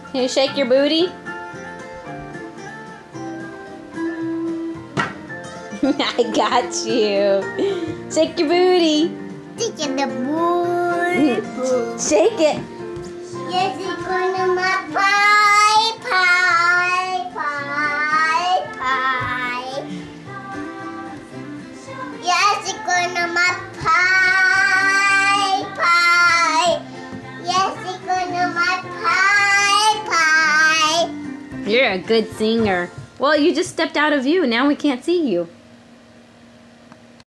Can you shake your booty? I got you. Shake your booty. Shake the booty. Shake it. Yes, it's gonna my pie, pie, pie, pie. Yes, it's gonna my pie, pie. Yes, it's gonna my pie, pie. You're a good singer. Well, you just stepped out of view. Now we can't see you.